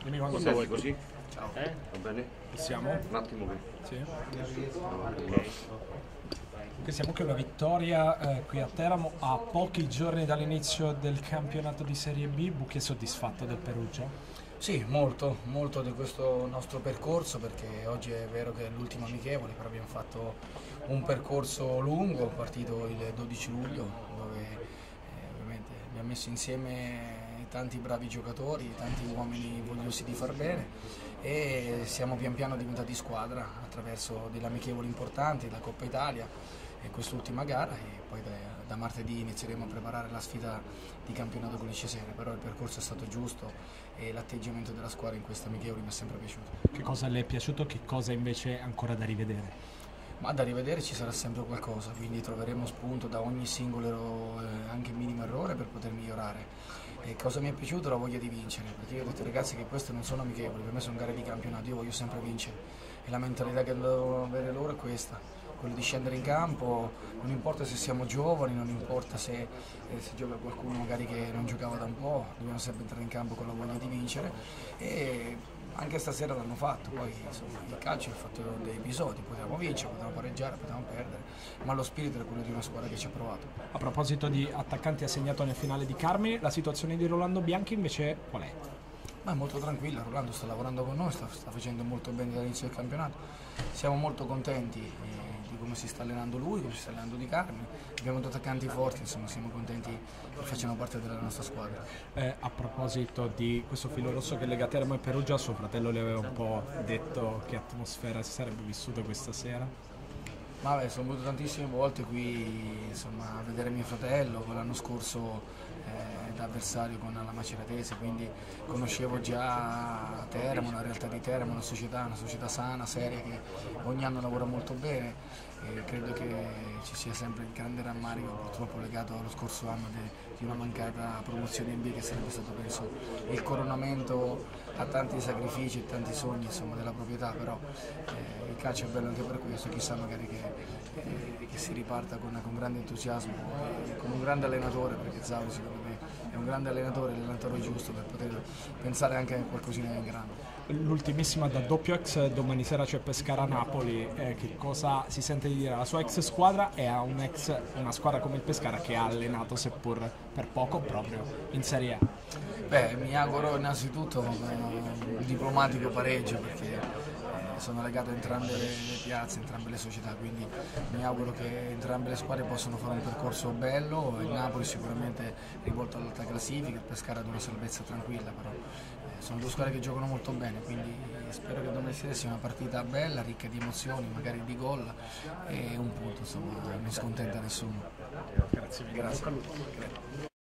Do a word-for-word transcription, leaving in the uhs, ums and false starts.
Dimmi quando Senti vuoi. così? Ciao. Eh? Va bene? Chi siamo? Un attimo che... Sì. Okay. Che siamo che una vittoria eh, qui a Teramo a pochi giorni dall'inizio del campionato di Serie B. Bucchi è soddisfatto del Perugia? Sì, molto, molto di questo nostro percorso, perché oggi è vero che è l'ultimo amichevole, però abbiamo fatto un percorso lungo, partito il dodici luglio, dove eh, ovviamente abbiamo messo insieme tanti bravi giocatori, tanti uomini vogliosi di far bene e siamo pian piano diventati squadra attraverso delle amichevoli importanti, la Coppa Italia e quest'ultima gara, e poi da, da martedì inizieremo a preparare la sfida di campionato con il Cesena. Però il percorso è stato giusto e l'atteggiamento della squadra in questa amichevole mi è sempre piaciuto. Che cosa le è piaciuto, che cosa invece è ancora da rivedere? Ma da rivedere ci sarà sempre qualcosa, quindi troveremo spunto da ogni singolo, eh, anche minimo errore, per poter migliorare. E cosa mi è piaciuto? La voglia di vincere, perché io ho detto ai ragazzi che queste non sono amichevoli, per me sono gare di campionato, io voglio sempre vincere e la mentalità che devono avere loro è questa, quello di scendere in campo, non importa se siamo giovani, non importa se, eh, se gioca qualcuno magari che non giocava da un po', dobbiamo sempre entrare in campo con la voglia di vincere e anche stasera l'hanno fatto. Poi insomma, il calcio è fatto dei episodi, potevamo vincere, potevamo pareggiare, potevamo perdere, ma lo spirito è quello di una squadra che ci ha provato. A proposito di attaccanti assegnato nel finale di Carmi, la situazione di Rolando Bianchi invece qual è? Ma è molto tranquilla, Rolando sta lavorando con noi, sta, sta facendo molto bene dall'inizio del campionato, siamo molto contenti eh, di come si sta allenando lui, come si sta allenando Di Carmi, abbiamo due attaccanti forti, insomma siamo contenti che facciano parte della nostra squadra. Eh, a proposito di questo filo rosso che lega Teramo e Perugia, suo fratello le aveva un po' detto che atmosfera si sarebbe vissuta questa sera? Ma beh, sono venuto tantissime volte qui insomma, a vedere mio fratello, l'anno scorso eh, da avversario con la Maceratese, quindi conoscevo già Teramo, la realtà di Teramo, una società, una società sana, seria, che ogni anno lavora molto bene e credo che ci sia sempre il grande rammarico purtroppo legato allo scorso anno de, di una mancata promozione in B, che sarebbe stato penso il coronamento a tanti sacrifici e tanti sogni insomma, della proprietà, però eh, il calcio è bello anche per questo, chissà magari che, eh, che si riparta con, con grande entusiasmo, eh, con un grande allenatore, perché Zauri secondo me è un grande allenatore, l'allenatore giusto per poter pensare anche a qualcosina in grande. L'ultimissima da doppio ex, domani sera c'è Pescara-Napoli, eh, che cosa si sente di dire alla sua ex squadra e a un ex, una squadra come il Pescara che ha allenato seppur per poco proprio in Serie A? Beh, mi auguro innanzitutto un diplomatico pareggio, perché eh, sono legato a entrambe le piazze, entrambe le società, quindi mi auguro che entrambe le squadre possano fare un percorso bello. Il Napoli sicuramente rivolto all'alta classifica, il Pescara ad una salvezza tranquilla, però eh, sono due squadre che giocano molto bene, quindi spero che domani sera sia una partita bella, ricca di emozioni, magari di gol, e un punto insomma non scontenta nessuno. Grazie mille. Grazie.